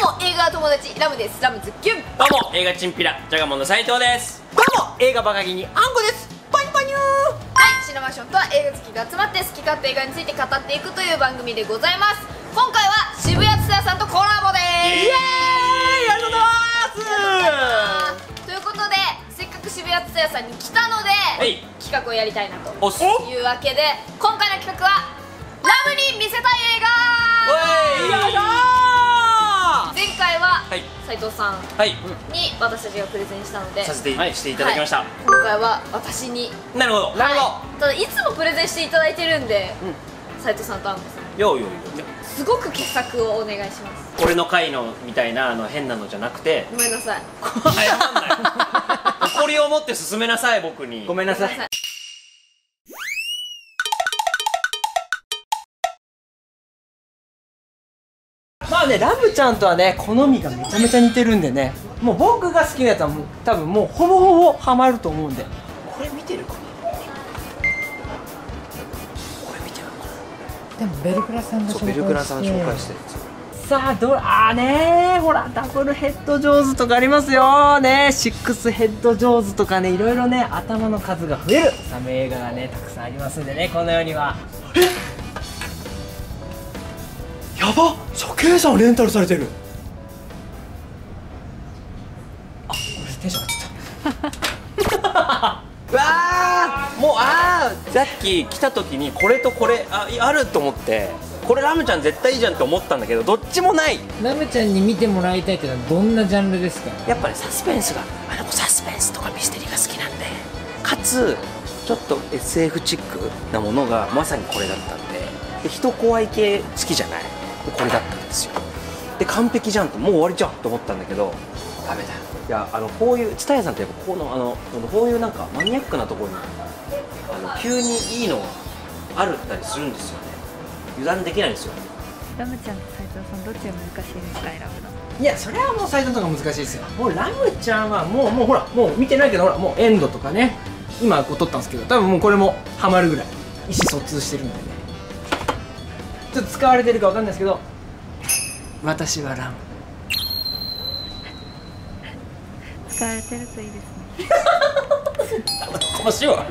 も映画友達ラムです。ラムズキュン。 どうも映画チンピラジャガモンの斉藤です。 どうも映画バカギニあんこです。パニパニュー。 はい、シネマションとは映画好きが集まって好き勝手映画について語っていくという番組でございます。今回は渋谷蔦屋さんとコラボでーす。 イエーイ、ありがとうございます。 ということで、せっかく渋谷蔦屋さんに来たので、 い企画をやりたいなとおっすいうわけで、今回の企画はラムに見せたい映画。 おいよいしょー。 前回ははい斉藤さんはいに私たちがプレゼンしたので、 させてしていただきました。 今回は私に。 なるほどなるほど。 はいただいつもプレゼンしていただいてるんで、斉藤さんとアンコさんようよすごく傑作をお願いします。 俺の回のみたいな変なのじゃなくてごめんなさい。 謝んない誇りを持って進めなさい。僕にごめんなさい。まあね、ラムちゃんとはね好みがめちゃめちゃ似てるんでね、もう僕が好きなやつはもう多分もうほぼほぼハマると思うんで。 これ見てるかな。これ見てるかな。 でもベルクラさんがそうベルクラさん紹介してるんですよ。 さあねー、ほらダブルヘッドジョーズとかありますよね。シックスヘッドジョーズとかね、いろいろね頭の数が増えるサメ映画がねたくさんありますんでね、この世には。やばっ、処刑さんレンタルされてる。あ、これテンション上がっちゃったわあもうさっき来た時にこれとこれあると思って、これラムちゃん絶対いいじゃんって思ったんだけど、どっちもない。 ラムちゃんに見てもらいたいっていうのはどんなジャンルですか？ やっぱりサスペンスがサスペンスとかミステリーが好きなんで、かつちょっと SF チックなものがまさにこれだったんで、人怖い系好きじゃない、これだったんですよ。で完璧じゃんと、もう終わりじゃんと思ったんだけどダメだ。いやこういう蔦屋さんってやっぱこういうなんかマニアックなところに急にいいのがあるったりするんですよね。油断できないんですよ。 ラムちゃんと斉藤さんどっちが難しいですか、選ぶの。 いや、それはもう斉藤とか難しいですよ。もうラムちゃんはもうほら、もう見てないけど、ほらもうエンドとかね、今こう撮ったんですけど、多分もうこれもハマるぐらい意思疎通してるんでね。ちょっと使われてるかわかんないですけど、私はラム。 使われてるといいですね。 面白い。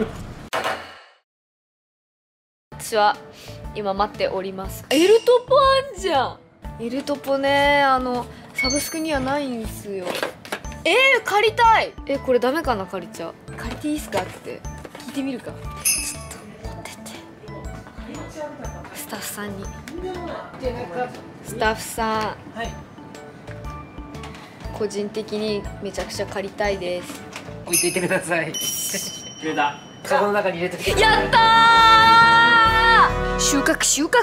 私は今待っております。エルトポあんじゃん。エルトポね、サブスクにはないんすよ。借りたい。これダメかな、借りちゃう。借りていいっすかって聞いてみるか。ちょっと持ってって、スタッフさんに。スタッフさん、 はい、 個人的にめちゃくちゃ借りたいです。 置いていてください。 決めた。 カゴの中に入れてきて。 やったー、収穫収穫。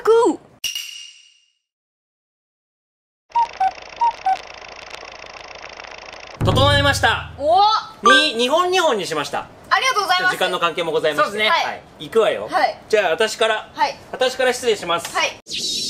整えました。 お、 2本2本にしました。 ありがとうございます。 時間の関係もございまして、 そうですね、 はい、 行くわよ。 はい、 じゃあ私から失礼します。 はい、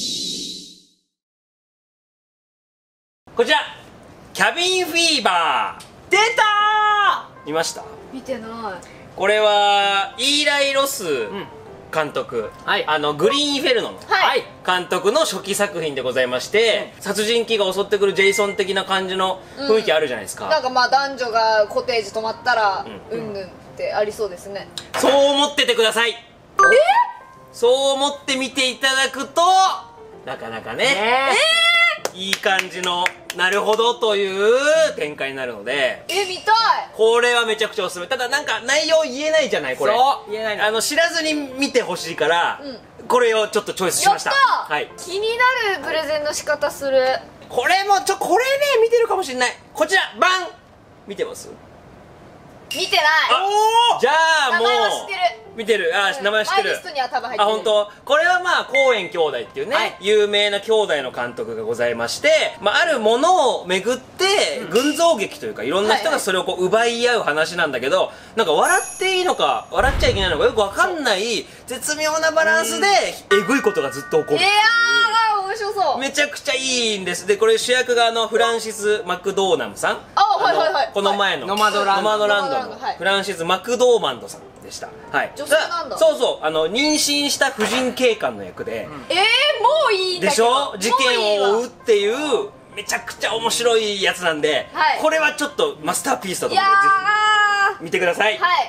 こちらキャビンフィーバー。 出た見ました？ 見てない。 これはイーライ・ロス監督、 はい、 グリーンインフェルノの、 はい、 監督の初期作品でございまして、殺人鬼が襲ってくるジェイソン的な感じの雰囲気あるじゃないですか。 なんかまあ男女がコテージ泊まったらうんぬんってありそうですね。 そう思っててください。そう思って見ていただくとなかなかね、いい感じのなるほどという展開になるので、 見たい。 これはめちゃくちゃおすすめ。ただなんか内容言えないじゃない、これ。 そう言えないの。 知らずに見てほしいから、これをちょっとチョイスしました。 やったー、 はい、 気になるプレゼンの仕方する。 これもこれね見てるかもしれない。こちらバン見てます？ 見てない。 じゃあもう名前は知ってる。 見てる。名前知ってる。 マイリストには多分入ってる。 本当。これはまあコーエン兄弟っていうね、 はい、 有名な兄弟の監督がございまして、あるものをめぐって群像劇というか、いろんな人がそれをこう奪い合う話なんだけど、なんか笑っていいのか笑っちゃいけないのかよくわかんない絶妙なバランスでえぐいことがずっと起こる。 面白そう。 めちゃくちゃいいんです。でこれ主役がフランシス・マクドーナムさん。この前のノマドランドのフランシス・マクドーマンドさんでした。はい、 女性なんだ。 そうそう、妊娠した婦人警官の役で、 もういいんだでしょ、事件を追うっていうめちゃくちゃ面白いやつなんで、 はい、 これはちょっとマスターピースだといや思うんで、ぜひ見てください。 はい。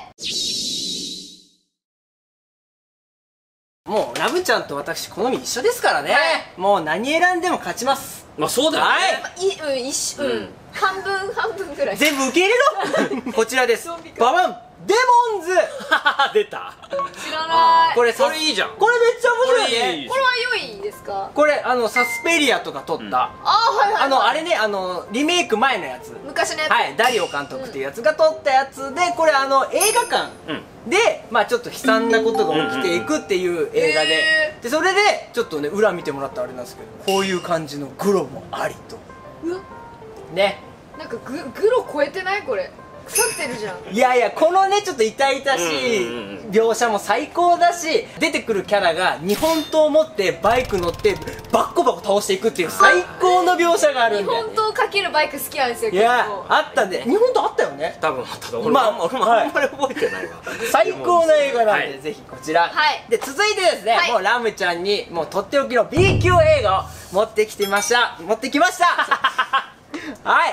もうラブちゃんと私好み一緒ですからね、 はい、 もう何選んでも勝ちます。 まあそうだよね、 はい、 半分ぐらい全部受け入れろこちらです。ババンデモンズ出た。 知らない。 これそれいいじゃん。 これめっちゃ面白いね。 これは良いですか？ これサスペリアとか撮った、 はいはい、 あれね、リメイク前のやつ、 昔のやつ、 はい、ダリオ監督っていうやつが撮ったやつで、これ映画館で、まあちょっと悲惨なことが起きていくっていう映画で、それでちょっとね裏見てもらったらあれなんですけど、こういう感じのグロもありと。 うわね、 なんかグロ超えてない？これ腐ってるじゃん。 いやいや、このねちょっと痛々しい描写も最高だし、出てくるキャラが日本刀を持ってバイク乗ってバッコバコ倒していくっていう最高の描写があるんで。 日本刀かけるバイク好きなんですよ。 いやあったんで、日本刀あったよね、 多分あったと思う。 まあ俺もあんまり覚えてないわ。 最高の映画なんで、 はい、 ぜひこちら、 はい、 で続いてですね、 はい、 もうラムちゃんにもうとっておきの B 級映画を持ってきましたはい、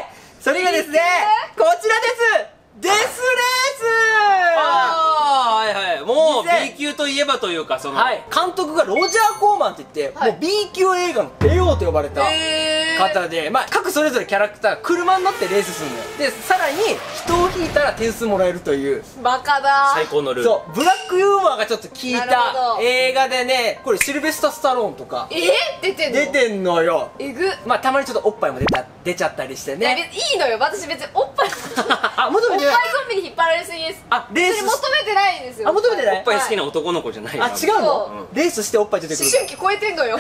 それがですね、こちらです。デスレース。 ああ、はいはい、もう B 級といえばというか、 はい、監督がロジャー・コーマンって言って、もう B 級映画の帝王と呼ばれた方で、まあ各それぞれキャラクター車に乗ってレースするのよ。でさらに人を引いたら点数もらえるというバカだ最高のルール。 そう、ブラックユーモアがちょっと効いなるたほど映画でね、これシルベスタ・スタローンとか出てんのよ。 えぐ。 まあたまにちょっとおっぱいも出ちゃったりしてね。 いいのよ、私別におっぱいあ、求めてない。 おっぱいゾンビに引っ張られすぎです。 あ、レース求めてないんですよ。 あ、求めてない。 おっぱい好きな男の子じゃないよ。 あ、違うの？レースしておっぱい出てくる。 思春期超えてんのよ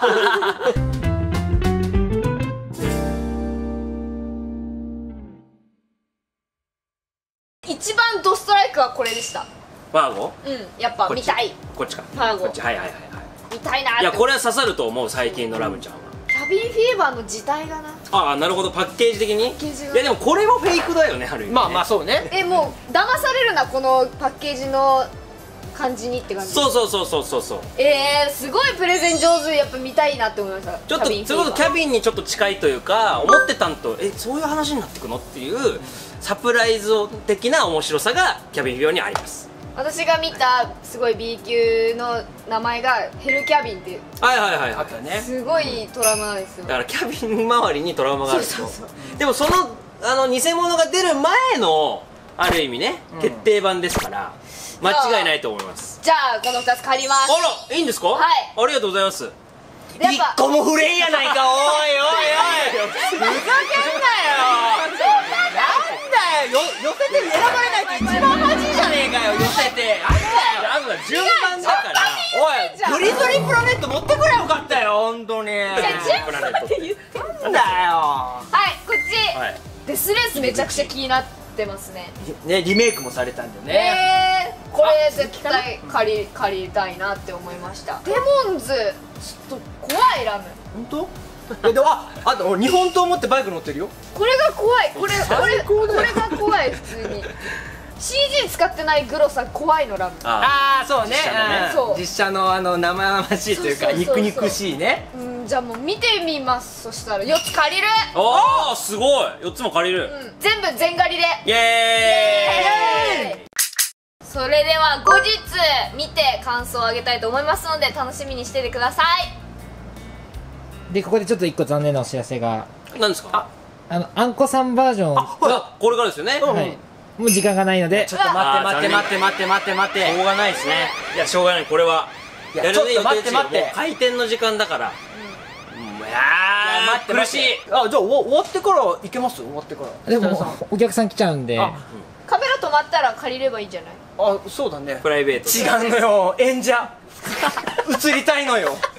一番ドストライクはこれでした。 ファーゴ？ やっぱ見たい。 こっちか。 ファーゴ。 こっち、はいはいはいはい。 見たいなって。 いや、これは刺さると思う、最近のラムちゃんは。 キャビンフィーバーの字体がな。 ああ、なるほど、パッケージ的に。 いやでもこれもフェイクだよね、ある意味ね。 まあまあそうね。 もう騙されるな、このパッケージの感じにって感じ。 そうそうすごいプレゼン上手。やっぱ見たいなって思いました。 ちょっとそれこそキャビンにちょっと近いというか、思ってたんとそういう話になってくのっていうサプライズ的な面白さがキャビン病にあります。 私が見たすごい B 級の名前がヘルキャビンっていう、 はいはいはい、 あったね。 すごいトラウマなんですよ。 だからキャビン周りにトラウマがあると。 そうでもその偽物が出る前のある意味ね、決定版ですから間違いないと思います。 じゃあこの2つ借ります。 あら、いいんですか？ はい、 ありがとうございます。 やっぱ 1個も触れんやないか。おいおいおい、ふざけんなよ。なんだよ、寄せて選ばれないと一番マジじゃねえかよ。寄せてあとは順番だから。 おい、グリズリープラネット持ってくれよかったよ、本当に。 プラネットってなんだよ。 はいこっち、 はい、 デスレースめちゃくちゃ気になってますね。 ね、リメイクもされたんだよね。 これ絶対借りたいなって思いました。デモンズちょっと怖い。ラム本当？でもあと日本刀持ってバイク乗ってるよ。 これが怖い。これがが怖い。普通に CG 使ってないグロさ怖いの。ラムああ、そうね。 そう実写の生々しいというか肉々しいね。 じゃあもう見てみます。そしたら4つ借りる。 ああ、すごい。4つも借りる。 全部全借りで。 イエーイ。 それでは後日見て感想をあげたいと思いますので楽しみにしててください。 でここでちょっと1個残念なお知らせが。 何ですか？ あんこさんバージョン、 これからですよね。 はい、もう時間がないので、 ちょっと待ってしょうがないですね。いや、しょうがない。これはちょっと待って待って、 開店の時間だから。いやー、苦しい。 あ、じゃあ終わってから行けます？終わってから。 でもお客さん来ちゃうんで、 カメラ止まったら借りればいいんじゃない？ あ、そうだね。 プライベート。 違うのよ、演者映りたいのよ。